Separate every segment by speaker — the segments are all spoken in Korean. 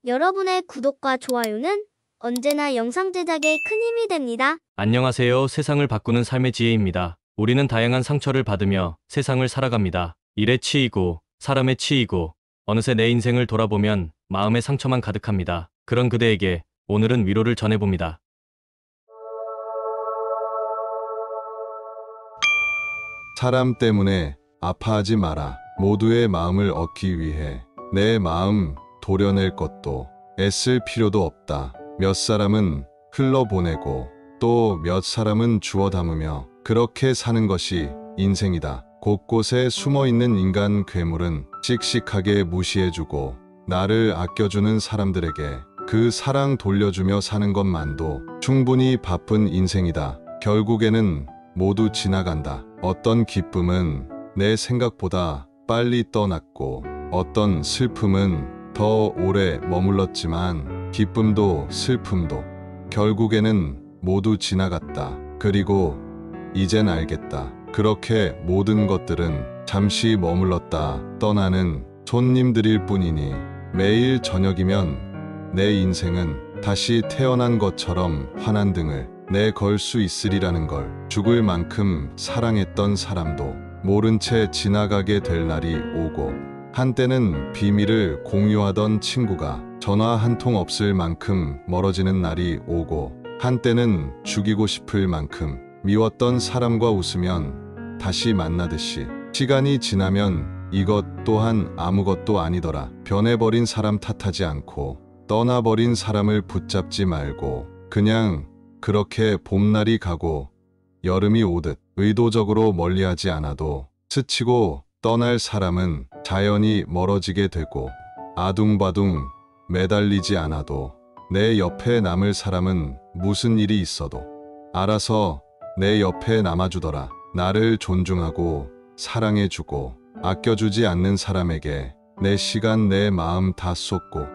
Speaker 1: 여러분의 구독과 좋아요는 언제나 영상 제작에 큰 힘이 됩니다.
Speaker 2: 안녕하세요. 세상을 바꾸는 삶의 지혜입니다. 우리는 다양한 상처를 받으며 세상을 살아갑니다. 일에 치이고 사람에 치이고 어느새 내 인생을 돌아보면 마음의 상처만 가득합니다. 그런 그대에게 오늘은 위로를 전해봅니다.
Speaker 3: 사람 때문에 아파하지 마라. 모두의 마음을 얻기 위해 내 마음 도려낼 것도 애쓸 필요도 없다. 몇 사람은 흘러보내고 또 몇 사람은 주워 담으며 그렇게 사는 것이 인생이다. 곳곳에 숨어있는 인간 괴물은 씩씩하게 무시해주고 나를 아껴주는 사람들에게 그 사랑 돌려주며 사는 것만도 충분히 바쁜 인생이다. 결국에는 모두 지나간다. 어떤 기쁨은 내 생각보다 빨리 떠났고 어떤 슬픔은 더 오래 머물렀지만 기쁨도 슬픔도 결국에는 모두 지나갔다. 그리고 이젠 알겠다. 그렇게 모든 것들은 잠시 머물렀다 떠나는 손님들일 뿐이니 매일 저녁이면 내 인생은 다시 태어난 것처럼 환한 등을 내걸 수 있으리라는 걸. 죽을 만큼 사랑했던 사람도 모른 채 지나가게 될 날이 오고 한때는 비밀을 공유하던 친구가 전화 한 통 없을 만큼 멀어지는 날이 오고 한때는 죽이고 싶을 만큼 미웠던 사람과 웃으면 다시 만나듯이 시간이 지나면 이것 또한 아무것도 아니더라. 변해버린 사람 탓하지 않고 떠나버린 사람을 붙잡지 말고 그냥 그렇게 봄날이 가고 여름이 오듯 의도적으로 멀리하지 않아도 스치고 떠날 사람은 자연히 멀어지게 되고 아둥바둥 매달리지 않아도 내 옆에 남을 사람은 무슨 일이 있어도 알아서 내 옆에 남아주더라. 나를 존중하고 사랑해주고 아껴주지 않는 사람에게 내 시간 내 마음 다 쏟고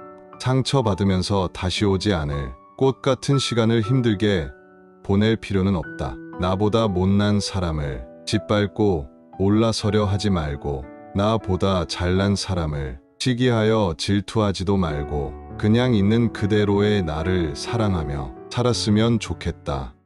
Speaker 3: 상처받으면서 다시 오지 않을 꽃 같은 시간을 힘들게 보낼 필요는 없다. 나보다 못난 사람을 짓밟고 올라서려 하지 말고 나보다 잘난 사람을 시기하여 질투하지도 말고 그냥 있는 그대로의 나를 사랑하며 살았으면 좋겠다.